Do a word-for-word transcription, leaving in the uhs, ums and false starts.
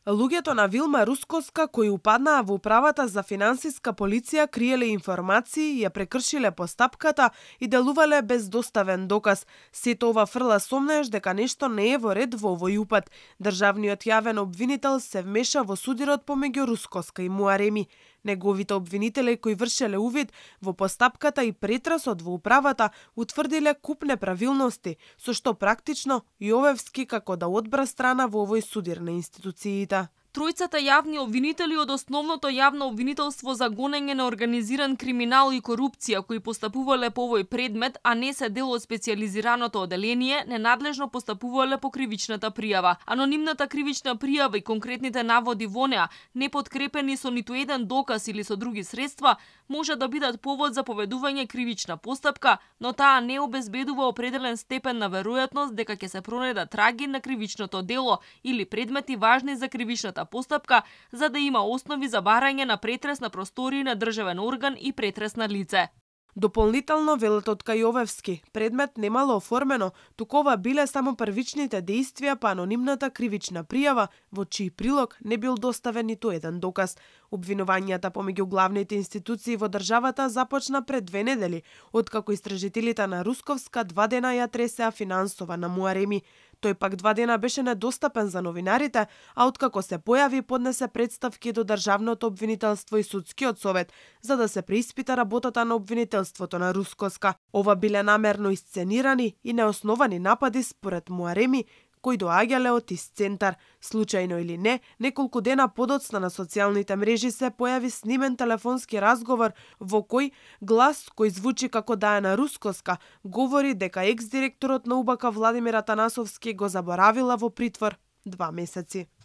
Луѓето на Вилма Рускоска кои упаднаа во управата за финансиска полиција криеле информации, ја прекршиле постапката и делувале без доставен доказ. Сето ова фрла сомнеж дека нешто не е во ред во овој упад. Државниот јавен обвинител се вмеша во судирот помеѓу Рускоска и Муареми. Неговите обвинители кои вршеле увид во постапката и претресот во управата утврдиле куп неправилности, со што практично Јовевски како да одбра страна во овој судир на институциите. Тројцата јавни обвинители од основното јавно обвинителство за гонење на организиран криминал и корупција кои постапувале по овој предмет, а не се дел од специјализираното оделение, ненадлежно постапувале по кривичната пријава. Анонимната кривична пријава и конкретните наводи во неа, не подкрепени со ниту еден доказ или со други средства, може да бидат повод за поведување кривична постапка, но таа не обезбедува определен степен на веројатност дека ќе се пронајдат траги на кривичното дело или предмети важни за кривичната постапка, за да има основи за барање на претрес на простории на државен орган и претрес на лице. Дополнително велат од Кајовевски, предмет немало оформено, туку ова биле само првичните действија по анонимната кривична пријава, во чиј прилог не бил доставен ниту еден доказ. Обвинувањата помеѓу главните институции во државата започна пред две недели, откако истражителите на Русковска два дена ја тресеа финансова на Муареми. Тој пак два дена беше недостапен за новинарите, а откако се појави поднесе представки до Државното обвинителство и Судскиот совет, за да се преиспита работата на обвинителството на Рускоска. Ова биле намерно исценирани и неосновани напади според Муареми, кои доаѓале од ис центар. Случајно или не, неколку дена подоцна на социјалните мрежи се појави снимен телефонски разговор во кој глас кој звучи како да е на Рускоска говори дека екс-директорот на УБК Владимир Атанасовски го заборавила во притвор два месеци.